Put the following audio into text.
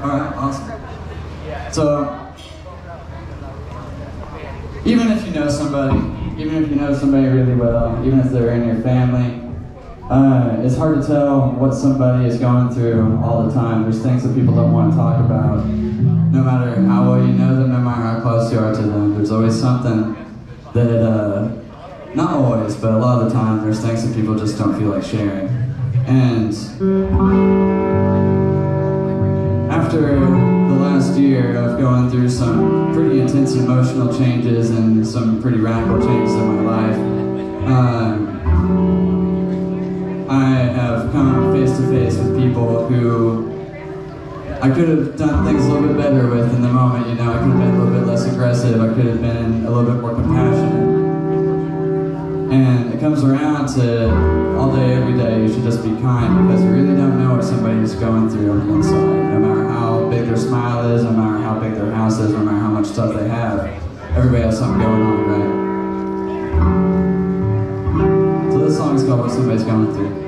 Alright, awesome. So, even if you know somebody really well, even if they're in your family, it's hard to tell what somebody is going through all the time. There's things that people don't want to talk about. No matter how well you know them, no matter how close you are to them, there's always something that, not always, but a lot of the time, there's things that people just don't feel like sharing. And after the last year of going through some pretty intense emotional changes and some pretty radical changes in my life, I have come face to face with people who I could have done things a little bit better with in the moment. You know, I could have been a little bit less aggressive, I could have been a little bit more compassionate. And it comes around to all day, every day, you should just be kind, because you really don't know what somebody's going through on the inside. No matter how big their smile is, no matter how big their house is, no matter how much stuff they have, everybody has something going on, right? So this song is called What Somebody's Going Through.